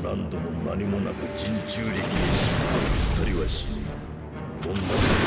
何度も何もなく人中力に尻尾を振ったりはしねえ。どんな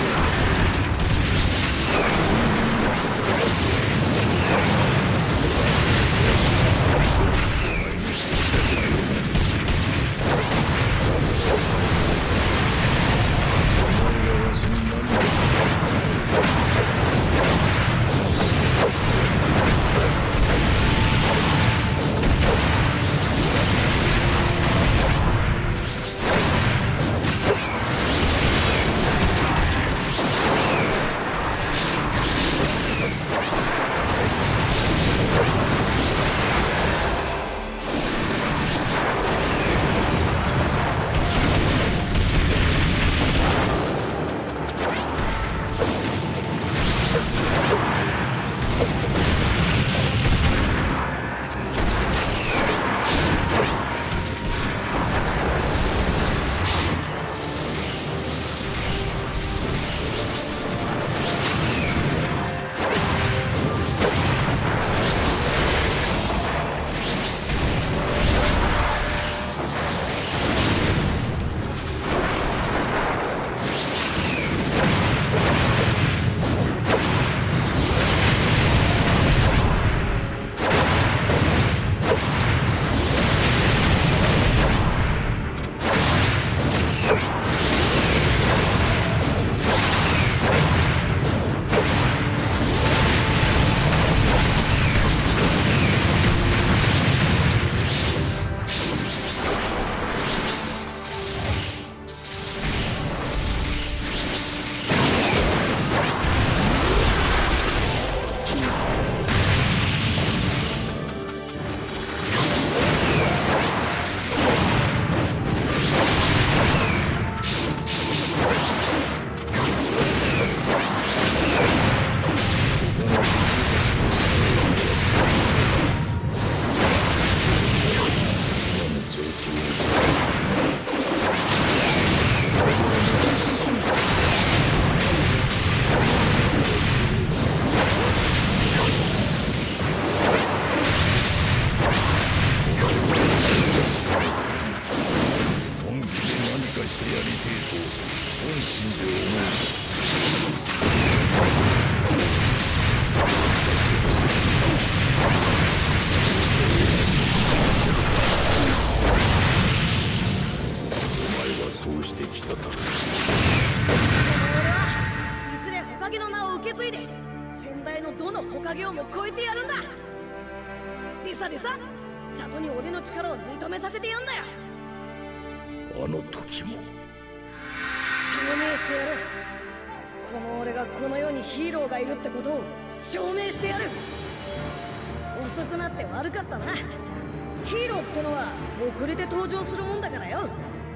里に俺の力を認めさせてやんだよ。 あの時も証明してやる。この俺がこの世にヒーローがいるってことを証明してやる。遅くなって悪かったな。ヒーローってのは遅れて登場するもんだからよ。 あの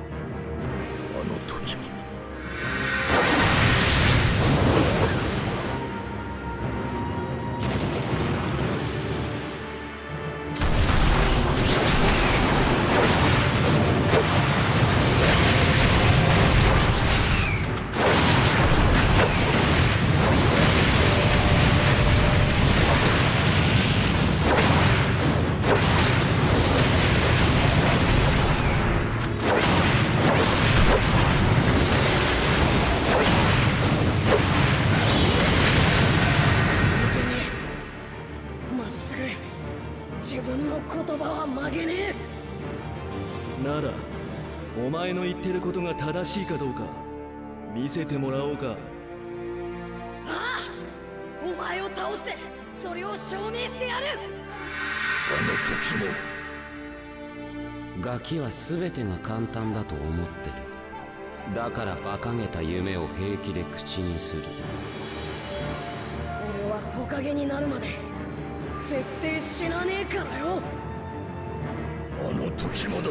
時もならお前の言ってることが正しいかどうか見せてもらおうか。 ああ、お前を倒してそれを証明してやる。 あの時もガキは全てが簡単だと思ってる。だから馬鹿げた夢を平気で口にする。 俺は火影になるまで絶対死なねえからよ。 あの時もだ。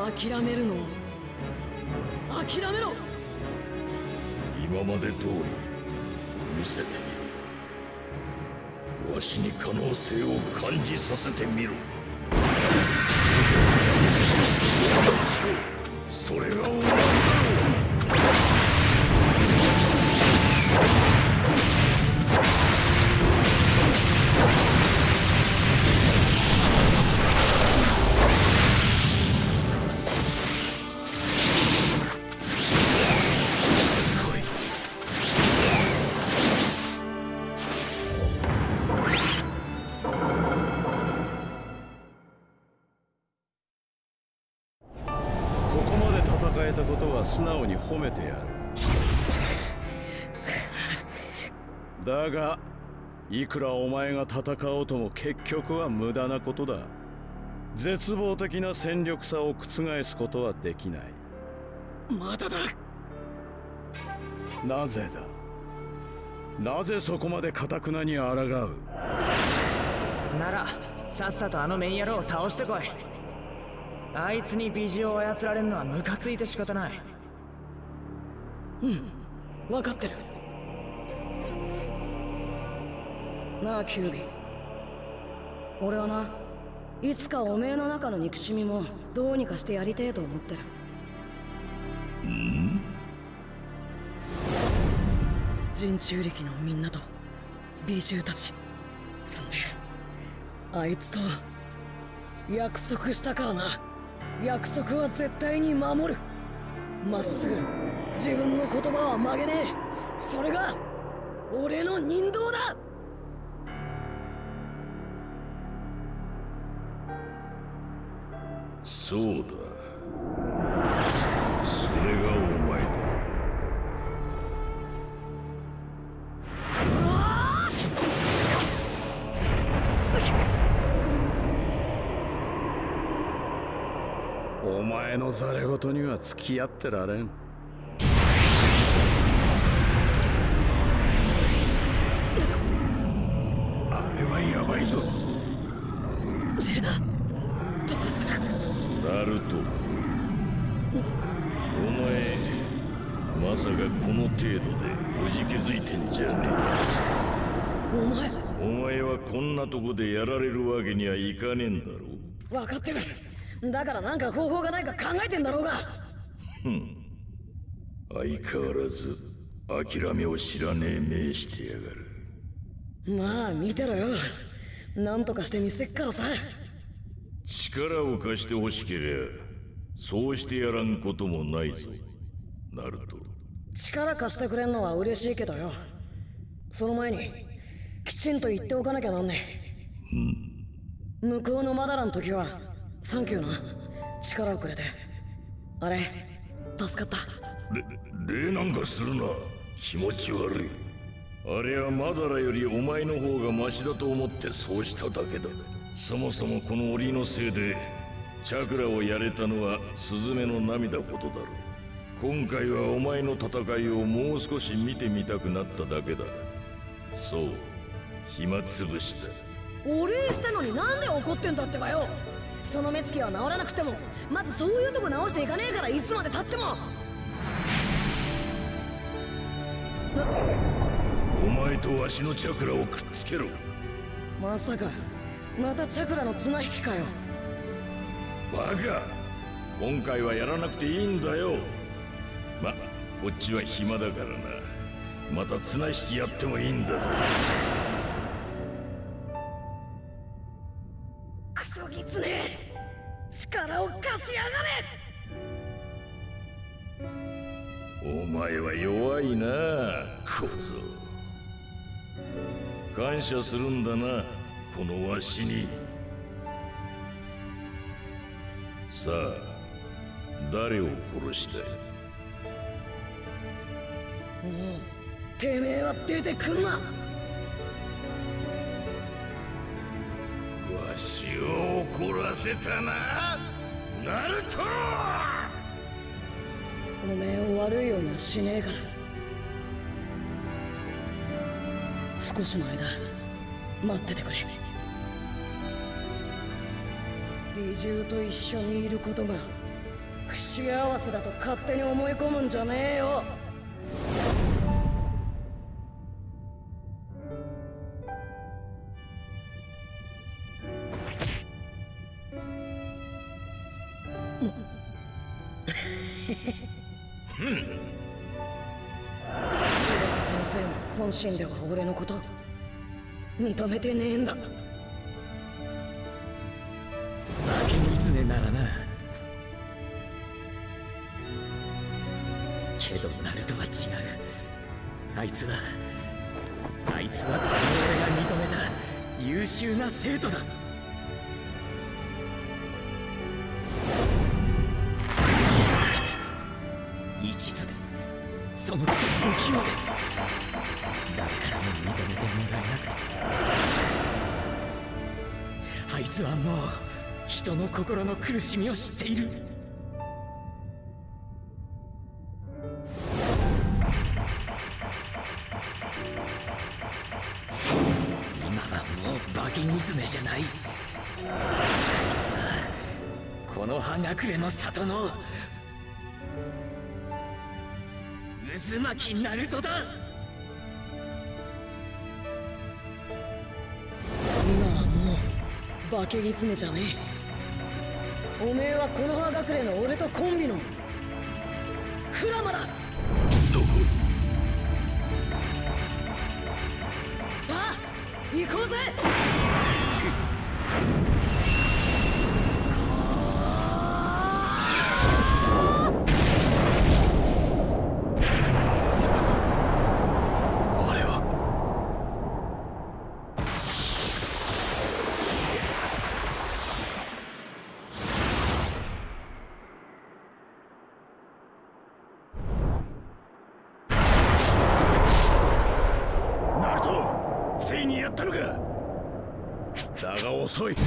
諦めるのを諦めろ。 今まで通り見せてみろ。わしに可能性を感じさせてみろ。それが終わりだろう。 素直に褒めてやる。だがいくらお前が戦おうとも結局は無駄なことだ。絶望的な戦力差を覆すことはできない。 まだだ。 なぜだ。なぜそこまで頑なに抗う。 ならさっさとあのメン野郎を倒してこい。あいつに美女を操られるのはムカついて仕方ない。 うん、分かってる。なあキュービ、俺はないつかおめえの中の憎しみもどうにかしてやりてえと思ってる。人中力のみんなと美獣たち、そんであいつと約束したからな。約束は絶対に守る。まっすぐ自分の言葉は曲げねえ。それが俺の人道だ。 そうだ、それがお前だ。 お前のざれ言には付き合ってられん。 あれはやばいぞ。 ジェナ、どうする。 ナルト、お前まさかこの程度でおじけづいてんじゃねえだろ。お前はこんなとこでやられるわけにはいかねえんだろ。 分かってる。だからなんか方法がないか考えてんだろうが。 相変わらず諦めを知らねえ目してやがる。 まあ見てろよ。なんとかしてみせっからさ。 力を貸してほしけりゃそうしてやらんこともないぞ、ナルト。 力貸してくれんのは嬉しいけどよ、その前にきちんと言っておかなきゃなんねえ。向こうのマダラの時はサンキューな。力をくれてあれ助かった。 礼なんかするな、気持ち悪い。あれはマダラよりお前の方がマシだと思ってそうしただけだ。そもそもこの檻のせいでチャクラをやれたのはスズメの涙ほどだろう。今回はお前の戦いをもう少し見てみたくなっただけだ。そう、暇つぶしだ。 お礼したのになんで怒ってんだってばよ。その目つきは治らなくてもまずそういうとこ直していかねえから、いつまでたっても。 お前とわしのチャクラをくっつけろ。 まさかまたチャクラの綱引きかよ。 バカ、今回はやらなくていいんだよ。ま、こっちは暇だからな。また綱引きやってもいいんだぞ。 クソギツネ、力を貸しやがれ。 お前は弱いな、小僧。感謝するんだな、このわしに。さあ、誰を殺したい？ もうてめえは出てくんな。 わしを怒らせたな、ナルト！ おめえを悪いようにはしねえから。少しの間待っててくれ。美獣と一緒にいることが口合わせだと勝手に思い込むんじゃねえよ。先生の本心では俺のこと認めてねえんだ。化け狐ならな。けどナルトは違う。あいつはこの俺が認めた優秀な生徒だ。一途でそのくせ不器用で誰からも認めてもらえなくて、あいつはもう人の心の苦しみを知っている。今はもう化け狐じゃない。あいつはこの葉隠れの里の渦巻きナルトだ。 今はもう化け狐じゃねえ。おめえはこの葉隠れの俺とコンビのクラマだ。さあ行こうぜ。 ついにやったのか。 だが遅い。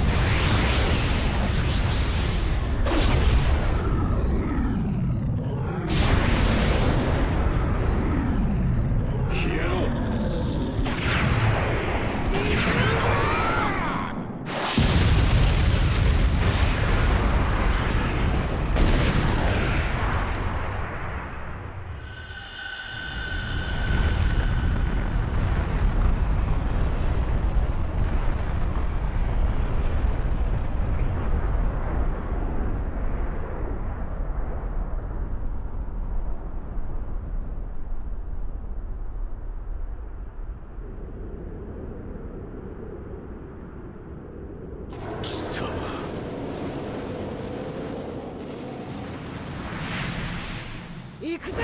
消えろ。 行くぜ。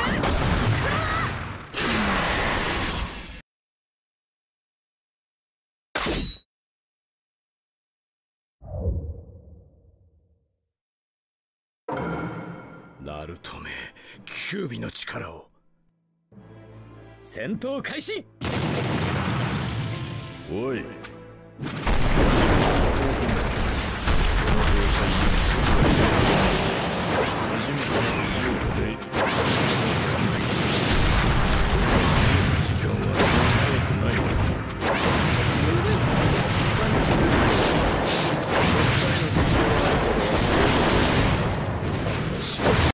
ナルトめ、キュービの力を。 戦闘開始。 おい。